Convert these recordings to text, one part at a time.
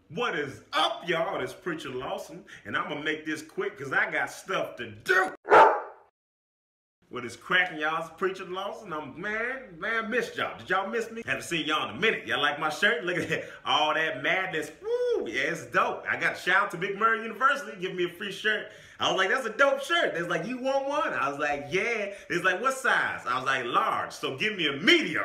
What is up, y'all? It's Preacher Lawson, and I'm gonna make this quick because I got stuff to do. What is cracking, y'all? It's Preacher Lawson. Man, missed y'all. Did y'all miss me? Haven't seen y'all in a minute. Y'all like my shirt? Look at that. All that madness. Woo, yeah, it's dope. I got a shout out to McMurray University giving me a free shirt. I was like, that's a dope shirt. They was like, you want one? I was like, yeah. It's like, what size? I was like, large. So give me a medium.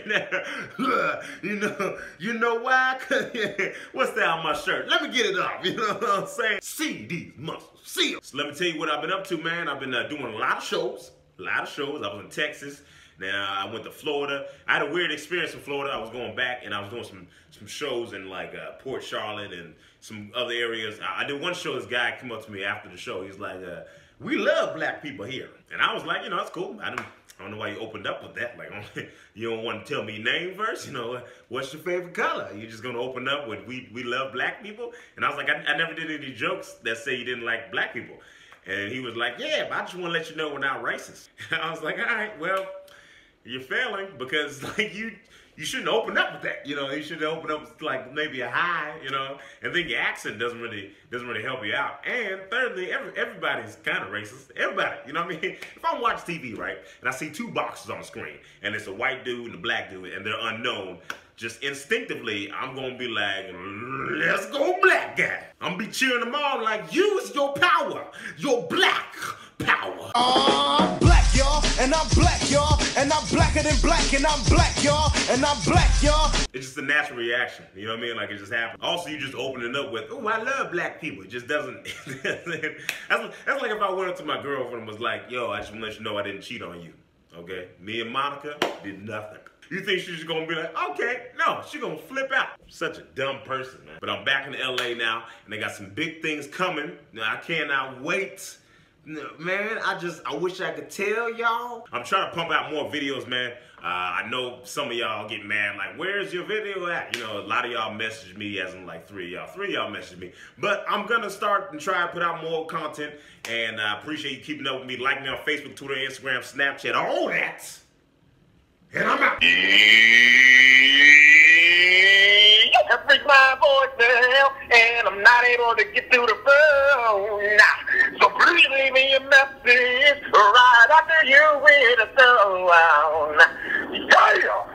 you know why? What's that on my shirt? Let me get it up. You know what I'm saying? See these muscles. See them. So let me tell you what I've been up to, man. I've been doing a lot of shows. I was in Texas. Now I went to Florida. I had a weird experience in Florida. I was going back and I was doing some shows in like Port Charlotte and some other areas. I did one show. This guy came up to me after the show. He's like, "We love black people here," and I was like, you know, that's cool. I don't know why you opened up with that. Like, you don't want to tell me your name first. You know, what's your favorite color? You're just gonna open up with we love black people? And I was like, I never did any jokes that say you didn't like black people. And he was like, yeah, but I just want to let you know we're not racist. And I was like, all right, well, you're failing because like you shouldn't open up with that. You know, you should open up with like maybe a hi, you know, and then your accent doesn't really help you out. And thirdly, everybody's kind of racist. Everybody, you know what I mean? If I watch TV, right, and I see two boxes on the screen, and it's a white dude and a black dude, and they're unknown, just instinctively, I'm gonna be like, let's go black guy. I'm gonna be cheering them on like, use your power, your black power. I'm black, y'all, and I'm black, y'all, and I'm blacker than black, and I'm black, y'all, and I'm black, y'all. It's just a natural reaction, you know what I mean? Like, it just happens. Also, you just open it up with, oh, I love black people. It just doesn't, that's like if I went up to my girlfriend and was like, yo, I just wanna let you know I didn't cheat on you, okay? Me and Monica did nothing. You think she's just gonna be like, okay? No, she's gonna flip out. Such a dumb person, man. But I'm back in LA now, and they got some big things coming. Now, I cannot wait. Man, I wish I could tell y'all. I'm trying to pump out more videos, man. I know some of y'all get mad, like, where's your video at? You know, a lot of y'all message me, as in like three of y'all message me. But I'm gonna start and try to put out more content, and I appreciate you keeping up with me. Like me on Facebook, Twitter, Instagram, Snapchat, all that. And I'm out. You can freak my voice now, and I'm not able to get through the phone now. So please leave me a message right after you read the phone. Yeah.